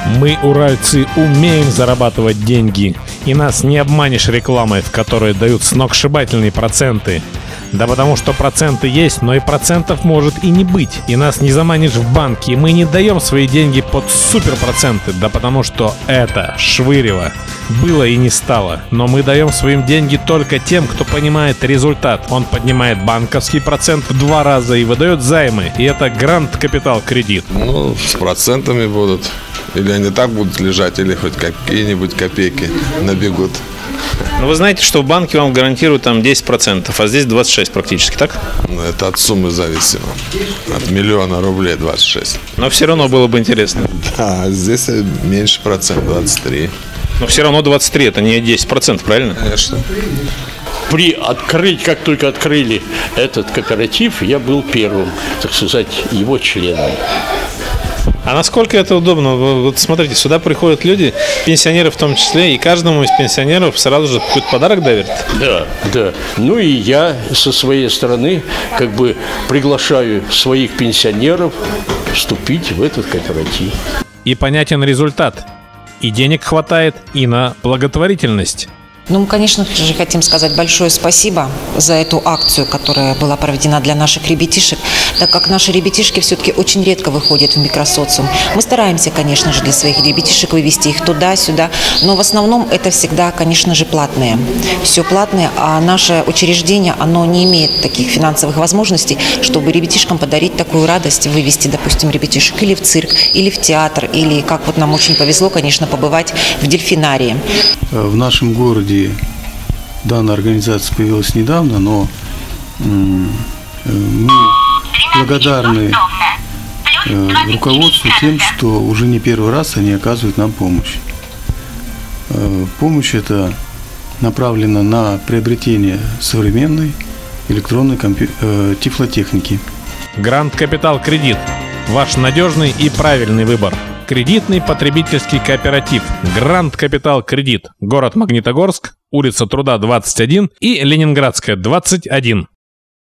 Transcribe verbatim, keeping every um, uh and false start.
Мы, уральцы, умеем зарабатывать деньги, и нас не обманешь рекламой, в которой дают сногсшибательные проценты. Да потому что проценты есть, но и процентов может и не быть. И нас не заманишь в банки. Мы не даем свои деньги под суперпроценты. Да потому что это швырево. Было и не стало. Но мы даем своим деньги только тем, кто понимает результат. Он поднимает банковский процент в два раза и выдает займы. И это Гранд Капитал Кредит. Ну, с процентами будут. Или они так будут лежать, или хоть какие-нибудь копейки набегут. Но вы знаете, что в банке вам гарантируют там десять процентов, а здесь двадцать шесть практически, так? Ну, это от суммы зависимо. От миллиона рублей двадцать шесть. Но все равно было бы интересно. Да, здесь меньше процент, двадцать три. Но все равно двадцать три, это не десять процентов, правильно? Конечно. При открыть, как только открыли этот кооператив, я был первым, так сказать, его членом. А насколько это удобно? Вот смотрите, сюда приходят люди, пенсионеры в том числе, и каждому из пенсионеров сразу же какой-то подарок дарят? Да, да. Ну и я со своей стороны как бы приглашаю своих пенсионеров вступить в этот кооператив. И понятен результат. И денег хватает, и на благотворительность. Ну, мы, конечно же, хотим сказать большое спасибо за эту акцию, которая была проведена для наших ребятишек, так как наши ребятишки все-таки очень редко выходят в микросоциум. Мы стараемся, конечно же, для своих ребятишек вывести их туда-сюда, но в основном это всегда, конечно же, платные. Все платное, а наше учреждение, оно не имеет таких финансовых возможностей, чтобы ребятишкам подарить такую радость, вывести, допустим, ребятишек или в цирк, или в театр, или, как вот нам очень повезло, конечно, побывать в дельфинарии. В нашем городе данная организация появилась недавно, но мы благодарны руководству тем, что уже не первый раз они оказывают нам помощь. Помощь эта направлена на приобретение современной электронной компью... тифлотехники. Гранд Капитал Кредит. Ваш надежный и правильный выбор. Кредитный потребительский кооператив Гранд Капитал Кредит. Город Магнитогорск, улица Труда, двадцать один и Ленинградская, двадцать один.